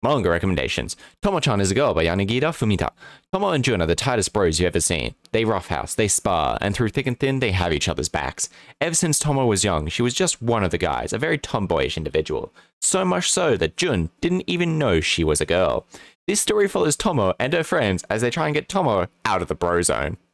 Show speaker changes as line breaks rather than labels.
Manga recommendations. Tomo-chan is a Girl by Yanagida Fumita. Tomo and Jun are the tightest bros you've ever seen. They roughhouse, they spar, and through thick and thin, they have each other's backs. Ever since Tomo was young, she was just one of the guys, a very tomboyish individual. So much so that Jun didn't even know she was a girl. This story follows Tomo and her friends as they try and get Tomo out of the bro zone.